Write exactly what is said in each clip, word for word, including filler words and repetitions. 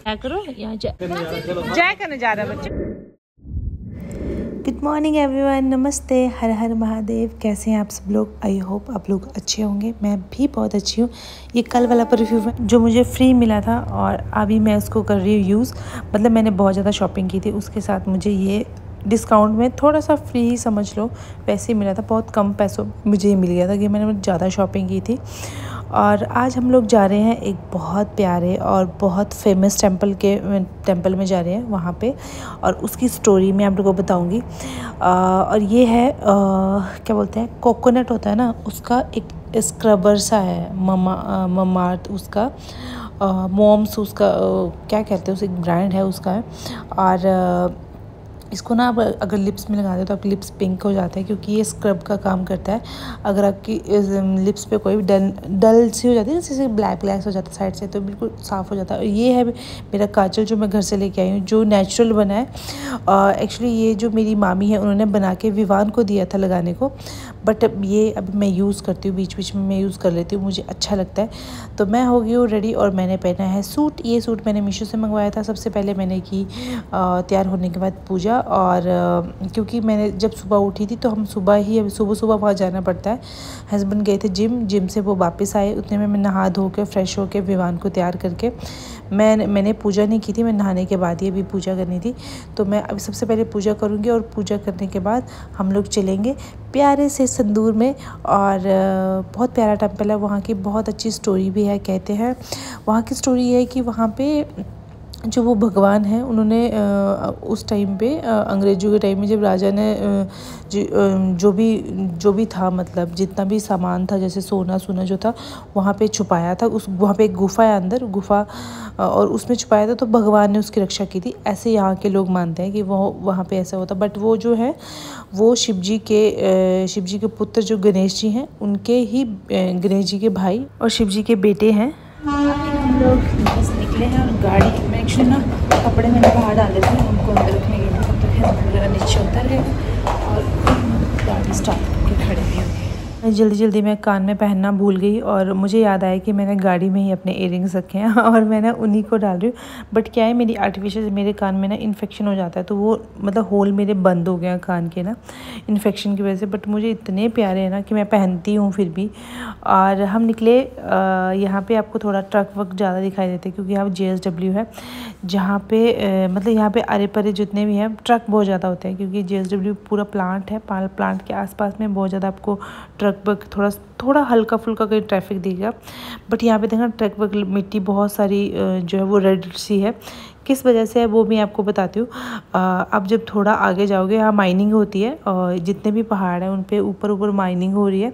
क्या करो यहाँ जय करने जा रहा है बच्चे। गुड मॉर्निंग एवरीवन, नमस्ते, हर हर महादेव। कैसे हैं आप सब लोग? आई होप आप लोग अच्छे होंगे। मैं भी बहुत अच्छी हूँ। ये कल वाला परफ्यूम है जो मुझे फ्री मिला था और अभी मैं उसको कर रही हूँ यूज़। मतलब मैंने बहुत ज़्यादा शॉपिंग की थी, उसके साथ मुझे ये डिस्काउंट में थोड़ा सा फ्री ही समझ लो पैसे मिला था। बहुत कम पैसों मुझे ये मिल गया था कि मैंने ज़्यादा शॉपिंग की थी। और आज हम लोग जा रहे हैं एक बहुत प्यारे और बहुत फेमस टेंपल के टेंपल में जा रहे हैं वहाँ पे, और उसकी स्टोरी मैं आप लोगों को बताऊँगी। और ये है आ, क्या बोलते हैं, कोकोनट होता है ना, उसका एक स्क्रबर सा है, ममा ममार्थ उसका, मॉम्स उसका आ, क्या कहते हैं, उस एक ब्रांड है उसका है। और आ, इसको ना आप अगर लिप्स में लगाते हो तो आपकी लिप्स पिंक हो जाते हैं, क्योंकि ये स्क्रब का काम करता है। अगर आपकी लिप्स पे कोई भी डल डल सी हो जाती है, जैसे ब्लैक ब्लैक हो जाता है साइड से, तो बिल्कुल साफ़ हो जाता है। और ये है मेरा काजल जो मैं घर से लेके आई हूँ, जो नेचुरल बना है। एक्चुअली ये जो मेरी मामी है उन्होंने बना के विवान को दिया था लगाने को, बट ये अब मैं यूज़ करती हूँ, बीच बीच में मैं यूज़ कर लेती हूँ, मुझे अच्छा लगता है। तो मैं हो गई हूँ रेडी और मैंने पहना है सूट। ये सूट मैंने मीशो से मंगवाया था। सबसे पहले मैंने की तैयार होने के बाद पूजा, और क्योंकि मैंने जब सुबह उठी थी तो हम सुबह ही अभी सुबह सुबह वहाँ जाना पड़ता है। हस्बैंड गए थे जिम, जिम से वो वापस आए, उतने में मैं नहा धो के फ्रेश होके विवान को तैयार करके मैं मैंने पूजा नहीं की थी, मैं नहाने के बाद ही अभी पूजा करनी थी। तो मैं अभी सबसे पहले पूजा करूँगी और पूजा करने के बाद हम लोग चलेंगे प्यारे से संदूर में। और बहुत प्यारा टेंपल है, वहाँ की बहुत अच्छी स्टोरी भी है। कहते हैं वहाँ की स्टोरी ये है कि वहाँ पे जो वो भगवान है, उन्होंने उस टाइम पे अंग्रेज़ों के टाइम में जब राजा ने जो भी जो भी था, मतलब जितना भी सामान था, जैसे सोना सोना जो था वहाँ पे छुपाया था। उस वहाँ पे एक गुफा है, अंदर गुफा, और उसमें छुपाया था, तो भगवान ने उसकी रक्षा की थी। ऐसे यहाँ के लोग मानते हैं कि वो वहाँ पे ऐसा होता। बट वो जो है वो शिव जी के शिव जी के पुत्र जो गणेश जी हैं, उनके ही गणेश जी के भाई और शिव जी के बेटे हैं। हम लोग बस निकले हैं और गाड़ी में एक्चुअली ना कपड़े मैंने बाहर डाले थे, उनको अंदर रखने के लिए, तब तक हेल्मेट वगैरह नीचे उतर गए और गाड़ी स्टार्ट करके खड़े भी हो गए। जल्दी जल्दी मैं कान में पहनना भूल गई और मुझे याद आया कि मैंने गाड़ी में ही अपने इयररिंग्स रखे हैं और मैंने उन्हीं को डाल रही हूँ। बट क्या है, मेरी आर्टिफिशियल मेरे कान में ना इन्फेक्शन हो जाता है, तो वो मतलब होल मेरे बंद हो गए हैं कान के ना इन्फेक्शन की वजह से। बट मुझे इतने प्यारे हैं ना कि मैं पहनती हूँ फिर भी। और हम निकले, यहाँ पे आपको थोड़ा ट्रक वक ज़्यादा दिखाई देते हैं क्योंकि यहाँ जे एस डब्ल्यू है, जहाँ पे मतलब यहाँ पे अरे परे जितने भी हैं ट्रक बहुत ज़्यादा होते हैं, क्योंकि जे एस डब्ल्यू पूरा प्लांट है। प्लांट के आसपास में बहुत ज़्यादा आपको ट्रक वक थोड़ा थोड़ा हल्का फुल्का कहीं ट्रैफिक दिखेगा। बट यहाँ पे देखना ट्रक वक मिट्टी बहुत सारी जो है वो रेड सी है। किस वजह से है वो मैं आपको बताती हूँ। अब जब थोड़ा आगे जाओगे, यहाँ माइनिंग होती है और जितने भी पहाड़ हैं उन पे ऊपर ऊपर माइनिंग हो रही है,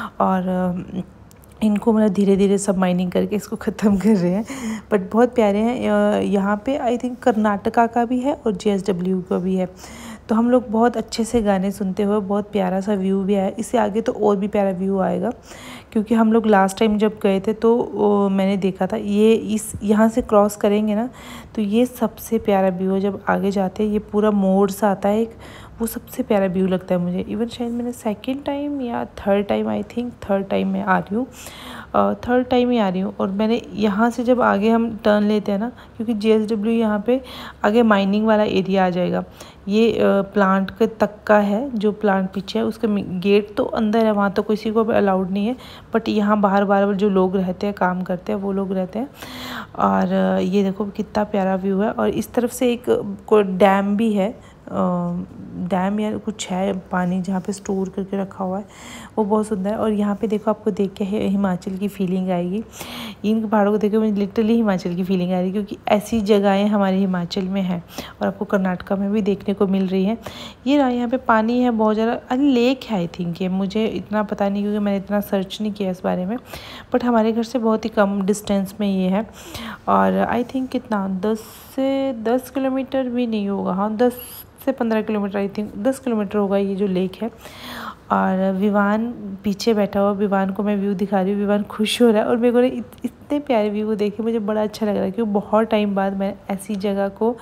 और इनको मतलब धीरे धीरे सब माइनिंग करके इसको ख़त्म कर रहे हैं। बट बहुत प्यारे हैं। यहाँ पे आई थिंक कर्नाटका का भी है और जे एस डब्ल्यू का भी है। तो हम लोग बहुत अच्छे से गाने सुनते हुए, बहुत प्यारा सा व्यू भी आया। इससे आगे तो और भी प्यारा व्यू आएगा, क्योंकि हम लोग लास्ट टाइम जब गए थे तो ओ, मैंने देखा था ये इस यहाँ से क्रॉस करेंगे ना तो ये सबसे प्यारा व्यू है। जब आगे जाते हैं ये पूरा मोड़ सा आता है एक, वो सबसे प्यारा व्यू लगता है मुझे। इवन शायद मैंने सेकंड टाइम या third time, I think third time मैं आ रही हूँ, थर्ड टाइम ही आ रही हूँ। और मैंने यहाँ से जब आगे हम टर्न लेते हैं ना, क्योंकि जे एस डब्ल्यू यहाँ पे आगे माइनिंग वाला एरिया आ जाएगा। ये प्लांट के तक का है, जो प्लांट पीछे है उसका गेट तो अंदर है, वहाँ तो किसी को अलाउड नहीं है। बट यहाँ बाहर बाहर जो लोग रहते हैं, काम करते हैं, वो लोग रहते हैं। और ये देखो कितना प्यारा व्यू है। और इस तरफ से एक कोई डैम भी है, डैम या कुछ है, पानी जहाँ पे स्टोर करके रखा हुआ है, वो बहुत सुंदर है। और यहाँ पे देखो, आपको देख के हिमाचल की फीलिंग आएगी। इन पहाड़ों को देख के मुझे लिटरली हिमाचल की फीलिंग आ रही है, क्योंकि ऐसी जगहें हमारे हिमाचल में हैं और आपको कर्नाटका में भी देखने को मिल रही है। ये रहा, यहाँ पे पानी है बहुत ज़्यादा, अरे लेक है आई थिंक ये, मुझे इतना पता नहीं क्योंकि मैंने इतना सर्च नहीं किया इस बारे में। बट हमारे घर से बहुत ही कम डिस्टेंस में ये है। और आई थिंक कितना दस से दस किलोमीटर भी नहीं होगा, हाँ दस से पंद्रह किलोमीटर, आई थिंक दस किलोमीटर होगा ये जो लेक है। और विवान पीछे बैठा हुआ, विवान को मैं व्यू दिखा रही हूँ, विवान खुश हो रहा है। और मेरे को इत, इतने प्यारे व्यू को देख के मुझे बड़ा अच्छा लग रहा है, क्योंकि बहुत टाइम बाद मैं ऐसी जगह को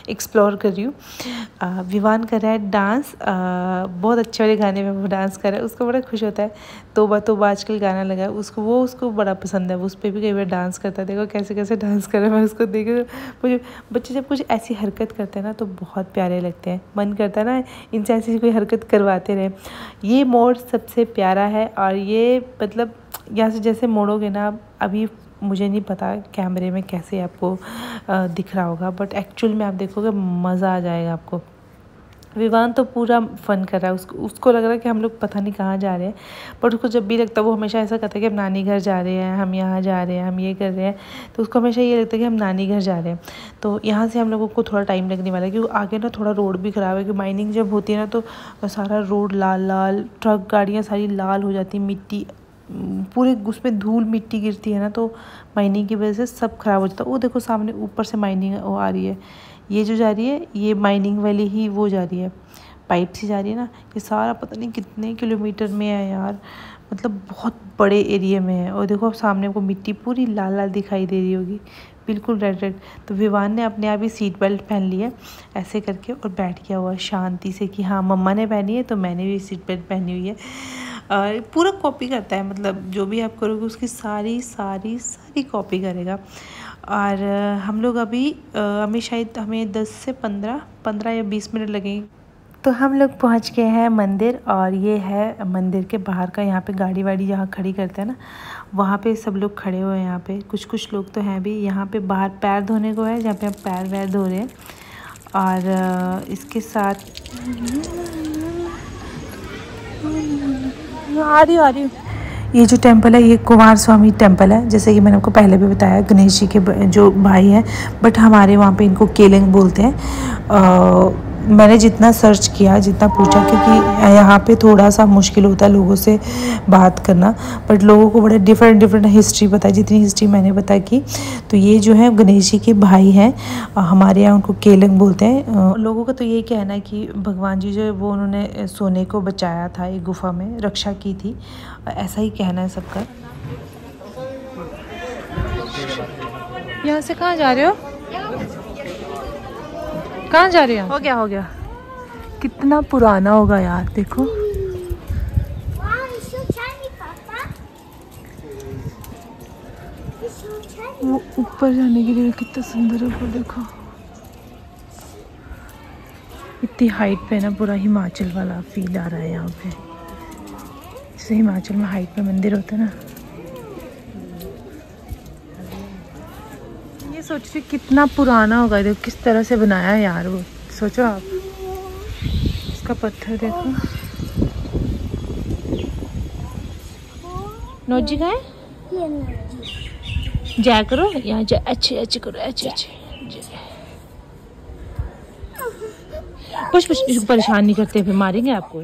एक्सप्लोर कर रही हूँ। विवान कर रहा है डांस, आ, बहुत अच्छे वाले गाने में वो डांस कर रहा है, उसको बड़ा खुश होता है। तोबा तोबा आजकल गाना लगा है उसको, वो उसको बड़ा पसंद है, वो उस पर भी कई बार डांस करता है। देखो कैसे कैसे डांस कर रहा है, मैं उसको देख मुझे बच्चे जब कुछ ऐसी हरकत करते हैं ना तो बहुत प्यारे लगते हैं, मन करता है ना इनसे ऐसी कोई हरकत करवाते रहे। ये मोड़ सबसे प्यारा है और ये मतलब यहाँ से जैसे मोड़ोगे ना, अभी मुझे नहीं पता कैमरे में कैसे आपको दिख रहा होगा, बट एक्चुअल में आप देखोगे मज़ा आ जाएगा आपको। विवान तो पूरा फन कर रहा है, उसको उसको लग रहा है कि हम लोग पता नहीं कहाँ जा रहे हैं, बट उसको जब भी लगता है वो हमेशा ऐसा कहता है कि हम नानी घर जा रहे हैं, हम यहाँ जा रहे हैं, हम ये कर रहे हैं, तो उसको हमेशा ये लगता है कि हम नानी घर जा रहे हैं। तो यहाँ से हम लोगों को थोड़ा टाइम लगने वाला है क्योंकि आगे ना थोड़ा रोड भी ख़राब है, कि माइनिंग जब होती है ना तो सारा रोड लाल लाल, ट्रक गाड़ियाँ सारी लाल हो जाती, मिट्टी पूरे उसमें धूल मिट्टी गिरती है ना, तो माइनिंग की वजह से सब ख़राब हो जाता है। वो देखो सामने ऊपर से माइनिंग वो आ रही है, ये जो जा रही है ये माइनिंग वाली ही वो जा रही है, पाइप से जा रही है ना। ये सारा पता नहीं कितने किलोमीटर में है यार, मतलब बहुत बड़े एरिया में है। और देखो सामने को मिट्टी पूरी लाल लाल दिखाई दे रही होगी, बिल्कुल रेड रेड। तो विवान ने अपने आप ही सीट बेल्ट पहन लिया ऐसे करके और बैठ गया हुआ शांति से कि हाँ मम्मा ने पहनी है तो मैंने भी सीट बेल्ट पहनी हुई है। और पूरा कॉपी करता है, मतलब जो भी आप करोगे उसकी सारी सारी सारी कॉपी करेगा। और हम लोग अभी हमें शायद हमें दस से पंद्रह पंद्रह या बीस मिनट लगेंगे। तो हम लोग पहुंच गए हैं मंदिर, और ये है मंदिर के बाहर का, यहाँ पे गाड़ी वाड़ी जहाँ खड़ी करते हैं ना वहाँ पे सब लोग खड़े हुए हैं। यहाँ पे कुछ कुछ लोग तो हैं भी, यहाँ पे बाहर पैर धोने को है जहाँ पे हम पैर वैर धो रहे हैं। और इसके साथ आ रही आ रही ये जो टेंपल है ये कुमार स्वामी टेंपल है, जैसे कि मैंने आपको पहले भी बताया, गणेश जी के जो भाई हैं, बट हमारे वहाँ पे इनको केलिंग बोलते हैं। आ, मैंने जितना सर्च किया, जितना पूछा, क्योंकि यहाँ पे थोड़ा सा मुश्किल होता है लोगों से बात करना, बट लोगों को बड़े डिफरेंट डिफरेंट हिस्ट्री पता है। जितनी हिस्ट्री मैंने पता की, तो ये जो है गणेश जी के भाई हैं, हमारे यहाँ उनको केलिंग बोलते हैं। लोगों का तो यही कहना है कि भगवान जी जो है वो उन्होंने सोने को बचाया था, एक गुफा में रक्षा की थी, ऐसा ही कहना है सबका। यहाँ से कहाँ जा रहे हो, कहाँ जा रहे हो? हो गया हो गया। कितना पुराना होगा यार, देखो वो ऊपर जाने के लिए कितना सुंदर है वो, देखो इतनी हाइट पे ना, पूरा हिमाचल वाला फील आ रहा है यहाँ पे, जैसे हिमाचल में हाइट पे मंदिर होता है ना। सोच रही कितना पुराना होगा, देखो किस तरह से बनाया है यार वो, सोचो आप, इसका पत्थर देखो। नोजी का है, जा करो यहाँ जा, अच्छे अच्छे करो, अच्छे अच्छे पुश पुश, इसको परेशान नहीं करते, फिर मारेंगे आपको।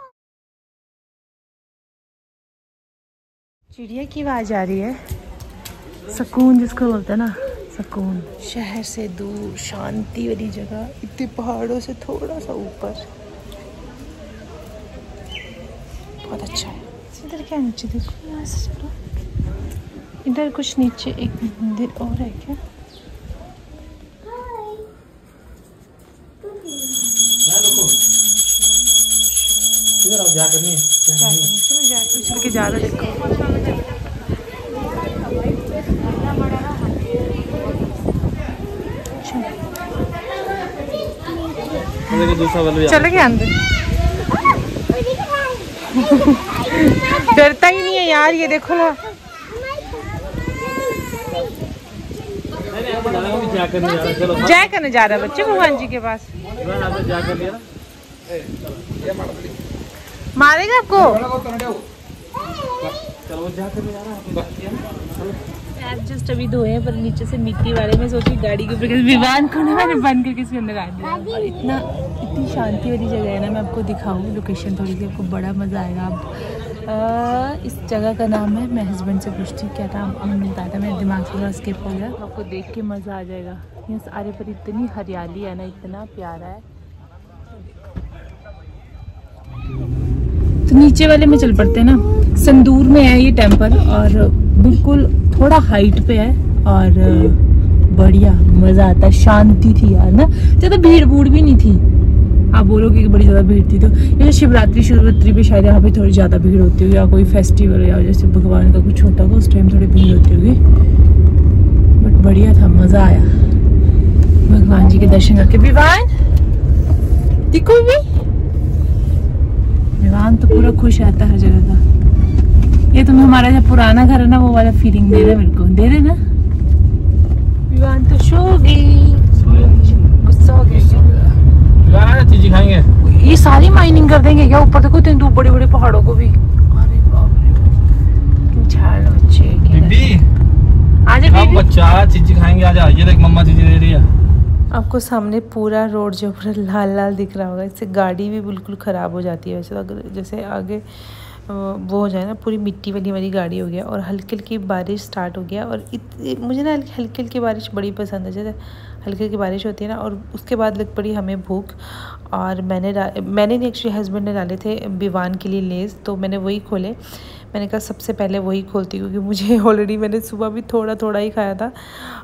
चिड़िया की आवाज आ रही है, सुकून जिसको बोलते हैं ना, सुकून। शहर से दूर शांति वाली जगह, इतने पहाड़ों से थोड़ा सा ऊपर, बहुत अच्छा है। इधर क्या नीचे देखो, यहाँ से चलो, इधर कुछ नीचे एक मंदिर और है क्या? इधर आप जा करनी है, चलो जा चल के जा रहे देखो। चले गए अंदर। डरता ही नहीं है यार, ये देखो ना। जय करने जा रहा है बच्चे भगवान जी के पास। मारेगा आपको। जस्ट अभी धोए हैं, पर नीचे से मिट्टी वाले में सोची गाड़ी के ऊपर विमान को मैंने बंद करके इसके अंदर आ दिया। और इतना इतनी शांति वाली जगह है ना, मैं आपको दिखाऊँ लोकेशन थोड़ी सी, आपको बड़ा मज़ा आएगा। आप इस जगह का नाम है, मैं हस्बैंड से पूछती क्या नाम, उन्होंने बताया था, मेरे दिमाग से थोड़ा स्किप हो गया। आपको देख के मज़ा आ जाएगा। यहाँ सारे पर इतनी हरियाली है ना, इतना प्यारा है। तो नीचे वाले में चल पड़ते हैं ना। संदूर में है ये टेंपल, और बिल्कुल थोड़ा हाइट पे है, और बढ़िया मजा आता, शांति थी यार ना, ज्यादा भीड़ भूड़ भी नहीं थी। आप बोलोगे कि बड़ी ज्यादा भीड़ थी तो ये शिवरात्रि शिवरात्रि पे शायद यहाँ पे थोड़ी ज्यादा भीड़ होती होगी, या कोई फेस्टिवल या जैसे भगवान का कुछ होता होगा उस टाइम थोड़ी भीड़ होती होगी। बट बढ़िया था, मजा आया भगवान जी के दर्शन करके। विवान दिखो भी, विवान तो पूरा खुश रहता है हर जगह का। ये तुम्हें हमारा जो पुराना घर है ना वो वाला फीलिंग दे रहा है मेरे को, दे रहे ना। विवान तो सो गई, गुस्सा हो गई। चीज़ खाएंगे, ये सारी माइनिंग कर देंगे क्या? ऊपर देखो इतने बड़े बड़े पहाड़ों को भी। अरे बाप रे, झाड़ बच्चे बीबी आजा बेबी, बच्चा चीज़ खाएंगे, आजा। ये देख मम्मा चीज़ दे रही है। आपको सामने पूरा रोड जो पूरा लाल लाल दिख रहा होगा, इससे गाड़ी भी बिल्कुल ख़राब हो जाती है। वैसे अगर जैसे आगे वो हो जाए ना, पूरी मिट्टी वाली हमारी गाड़ी हो गया। और हल्की हल्की बारिश स्टार्ट हो गया। और इत, मुझे ना हल्की हल्की बारिश बड़ी पसंद है। जैसे हल्की हल्की बारिश होती है ना, और उसके बाद लग पड़ी हमें भूख। और मैंने मैंने नहीं, एक्चुअली हस्बैंड ने डाले थे विवान के लिए लेज़, तो मैंने वही खोले। मैंने कहा सबसे पहले वही खोलती हूँ, क्योंकि मुझे ऑलरेडी मैंने सुबह भी थोड़ा थोड़ा ही खाया था।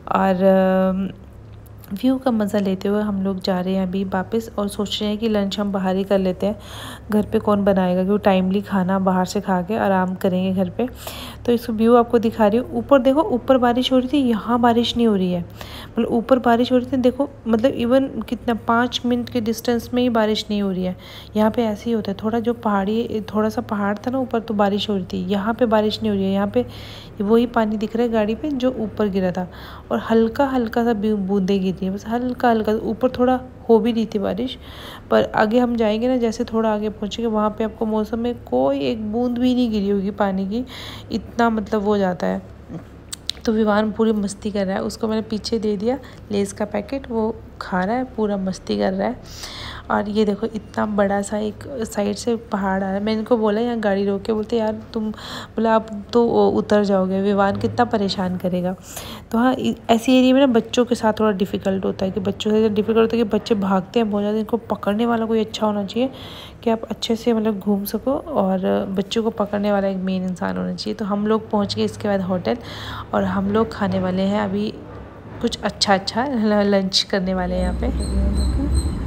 और व्यू का मज़ा लेते हुए हम लोग जा रहे हैं अभी वापस, और सोच रहे हैं कि लंच हम बाहर ही कर लेते हैं। घर पे कौन बनाएगा, क्योंकि टाइमली खाना बाहर से खा के आराम करेंगे घर पे। तो इस व्यू आपको दिखा रही हूँ। ऊपर देखो, ऊपर बारिश हो रही थी, यहाँ बारिश नहीं हो रही है। मतलब ऊपर बारिश हो रही थी, देखो मतलब इवन कितना पाँच मिनट के डिस्टेंस में ही बारिश नहीं हो रही है। यहाँ पे ऐसे ही होता है, थोड़ा जो पहाड़ी थोड़ा सा पहाड़ था ना ऊपर, तो बारिश हो रही थी। यहाँ पे बारिश नहीं हो रही है। यहाँ पे वही पानी दिख रहा है गाड़ी पे जो ऊपर गिरा था, और हल्का हल्का सा बूंदे गिरी है, बस हल्का हल्का। ऊपर थोड़ा हो भी रही थी बारिश, पर आगे हम जाएंगे ना, जैसे थोड़ा आगे पहुँचेंगे वहाँ पे आपको मौसम में कोई एक बूंद भी नहीं गिरी होगी पानी की, इतना मतलब वो जाता है। तो विवान पूरी मस्ती कर रहा है, उसको मैंने पीछे दे दिया लेज़ का पैकेट, वो खा रहा है, पूरा मस्ती कर रहा है। और ये देखो इतना बड़ा सा एक साइड से पहाड़ आ रहा है। मैंने इनको बोला यहाँ गाड़ी रोक के, बोलते यार तुम, बोला आप तो उतर जाओगे, विवान कितना परेशान करेगा। तो हाँ, ऐसी एरिया में ना बच्चों के साथ थोड़ा डिफ़िकल्ट होता है, कि बच्चों से डिफ़िकल्ट होता है कि बच्चे भागते हैं बहुत ज़्यादा। इनको पकड़ने वाला कोई अच्छा होना चाहिए, कि आप अच्छे से मतलब घूम सको, और बच्चों को पकड़ने वाला एक मेन इंसान होना चाहिए। तो हम लोग पहुँच गए इसके बाद होटल, और हम लोग खाने वाले हैं अभी कुछ अच्छा अच्छा लंच करने वाले हैं यहाँ पे।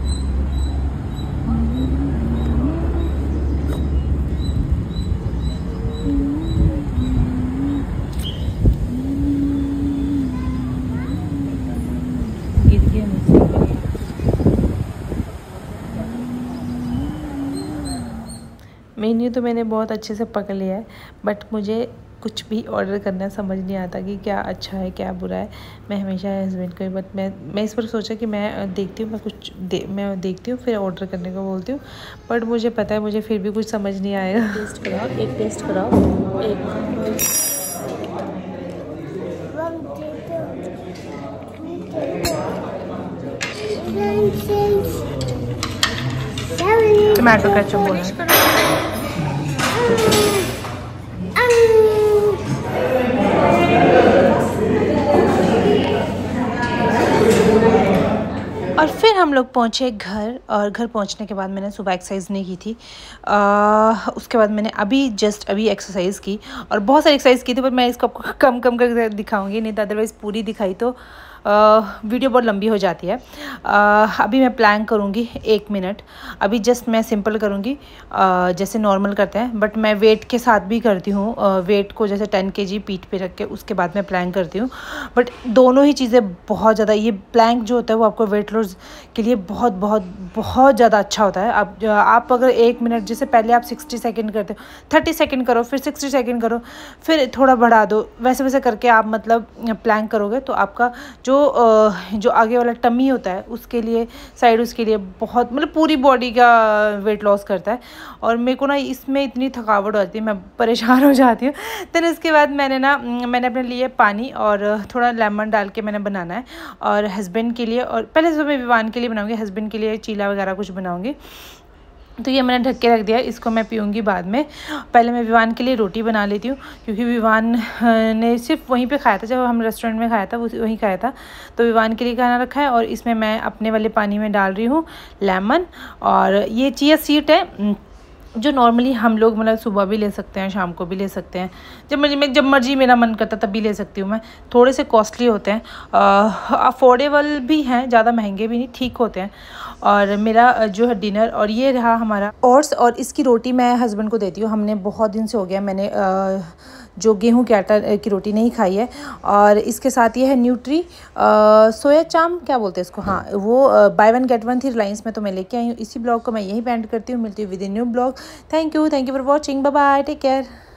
मेन्यू तो मैंने बहुत अच्छे से पकड़ लिया है, बट मुझे कुछ भी ऑर्डर करना समझ नहीं आता कि क्या अच्छा है क्या बुरा है। मैं हमेशा हस्बैंड को, बट मैं मैं इस पर सोचा कि मैं देखती हूँ, मैं कुछ दे, मैं देखती हूँ फिर ऑर्डर करने को बोलती हूँ। बट मुझे पता है मुझे फिर भी कुछ समझ नहीं आएगा। टेस्ट कराओ, एक टेस्ट कराओ, एक टमाटो केचप बोला। और फिर हम लोग पहुँचे घर, और घर पहुँचने के बाद मैंने सुबह एक्सरसाइज नहीं की थी। आ, उसके बाद मैंने अभी जस्ट अभी एक्सरसाइज की, और बहुत सारी एक्सरसाइज की थी, पर मैं इसको आपको कम कम करके दिखाऊंगी, नहीं तो अदरवाइज़ पूरी दिखाई तो आ, वीडियो बहुत लंबी हो जाती है। आ, अभी मैं प्लान करूँगी एक मिनट। अभी जस्ट मैं सिंपल करूँगी जैसे नॉर्मल करते हैं, बट मैं वेट के साथ भी करती हूँ। वेट को जैसे टेन केजी पीठ पे रख के उसके बाद मैं प्लैंक करती हूँ। बट दोनों ही चीज़ें बहुत ज़्यादा, ये प्लैंक जो होता है वो आपको वेट लॉस के लिए बहुत बहुत बहुत ज़्यादा अच्छा होता है। आप आप अगर एक मिनट, जैसे पहले आप सिक्सटी सेकेंड करते हो, थर्टी सेकेंड करो, फिर सिक्सटी सेकेंड करो, फिर थोड़ा बढ़ा दो, वैसे वैसे करके आप मतलब प्लैंक करोगे तो आपका जो जो आगे वाला टमी होता है उसके लिए, साइड उसके लिए बहुत मतलब पूरी बॉडी का वेट लॉस करता है। और मेरे को ना इसमें इतनी थकावट होती है, मैं परेशान हो जाती हूँ। फिर उसके बाद मैंने ना मैंने अपने लिए पानी और थोड़ा लेमन डाल के मैंने बनाना है, और हस्बैंड के लिए, और पहले तो मैं विवान के लिए बनाऊँगी, हस्बैंड के लिए चीला वगैरह कुछ बनाऊँगी। तो ये मैंने ढक के रख दिया, इसको मैं पीऊँगी बाद में। पहले मैं विवान के लिए रोटी बना लेती हूँ, क्योंकि विवान ने सिर्फ वहीं पे खाया था, जब हम रेस्टोरेंट में खाया था वहीं खाया था। तो विवान के लिए खाना रखा है, और इसमें मैं अपने वाले पानी में डाल रही हूँ लेमन, और ये चिया सीड है, जो नॉर्मली हम लोग मतलब सुबह भी ले सकते हैं, शाम को भी ले सकते हैं, जब मर्जी मैं जब मर्जी मेरा मन करता तब भी ले सकती हूँ मैं। थोड़े से कॉस्टली होते हैं, अफोर्डेबल भी हैं, ज़्यादा महंगे भी नहीं, ठीक होते हैं। और मेरा जो है डिनर, और ये रहा हमारा ओट्स, और इसकी रोटी मैं हस्बैंड को देती हूँ। हमने बहुत दिन से हो गया मैंने आ, जो गेहूं के आटा की रोटी नहीं खाई है। और इसके साथ ये है न्यूट्री सोया चाम, क्या बोलते हैं इसको, हाँ वो बाय वन गेट वन थी रिलायंस में, तो मैं लेके आई हूँ। इसी ब्लॉग को मैं यहीं पे एंड करती हूँ। मिलती हूँ with in new blog. Thank you thank you for watching. Bye bye, take care.